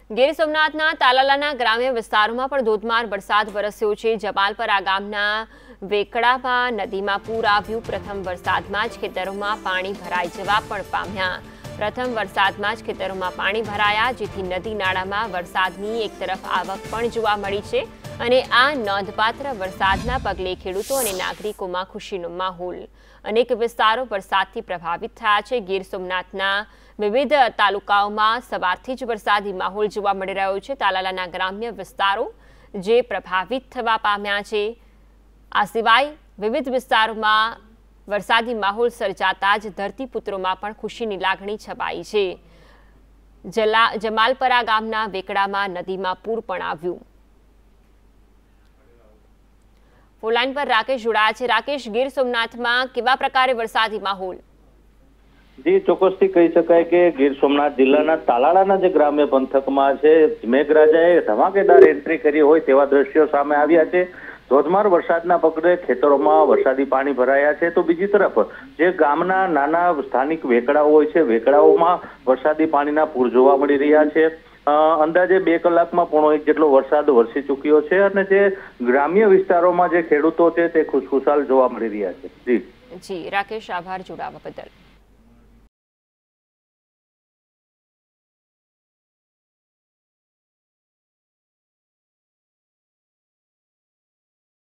ગીર સોમનાથના તાલાલાના ગ્રામ્ય વિસ્તારોમાં પણ ધોધમાર વરસાદ વરસ્યો છે। જમાલપરા ગામના વેકડામાં નદીમાં પૂર આવ્યું। પ્રથમ વરસાદમાં જ ખેતરોમાં પાણી ભરાઈ જવા પણ પામ્યા। પ્રથમ વરસાદમાં જ ખેતરોમાં પાણી ભરાયા, જેથી નદી નાળામાં વરસાદની એક તરફ આવક પણ જોવા મળી છે અને આ નોંધપાત્ર વરસાદના પગલે ખેડૂતો અને નાગરિકોમાં ખુશીનો માહોલ। અનેક વિસ્તારો વરસાદથી પ્રભાવિત થયા છે। ગીર સોમનાથના વિવિધ તાલુકાઓમાં સવારથી જ વરસાદી માહોલ જોવા મળી રહ્યો છે। તાલાલાના ગ્રામ્ય વિસ્તારો જે પ્રભાવિત થવા પામ્યા છે। આ સિવાય વિવિધ વિસ્તારોમાં વરસાદી માહોલ સર્જાતા જ ધરતીપુત્રોમાં પણ ખુશીની લાગણી છવાઈ છે। જમાલપરા ગામના વેકડામાં નદીમાં પૂર પણ આવ્યું। ફોનલાઈન પર રાકેશ જોડાયા છે। રાકેશ, ગીર સોમનાથમાં કેવા પ્રકારે વરસાદી માહોલ? જી, ચોક્કસથી કહી શકાય કે ગીર સોમનાથ જિલ્લાના તાલાળાના જે ગ્રામ્ય પંથકમાં છે, મેઘરાજાએ ધમાકેદાર એન્ટ્રી કરી હોય તેવા દ્રશ્યો સામે આવ્યા છે। ધોધમાર વરસાદના પગલે ખેતરોમાં વરસાદી પાણી ભરાયા છે, તો બીજી તરફ જે ગામના નાના સ્થાનિક વેકડાઓ હોય છે, વેકડાઓમાં વરસાદી પાણીના પૂર જોવા મળી રહ્યા છે। અંદાજે 2 કલાકમાં 1.5 ઇંચ જેટલો વરસાદ વરસી ચૂક્યો છે અને જે ગ્રામ્ય વિસ્તારોમાં જે ખેડૂતો છે તે ખુશખુશાલ જોવા મળી રહ્યા છે। જી રાકેશ, આભાર જોડાવા બદલ।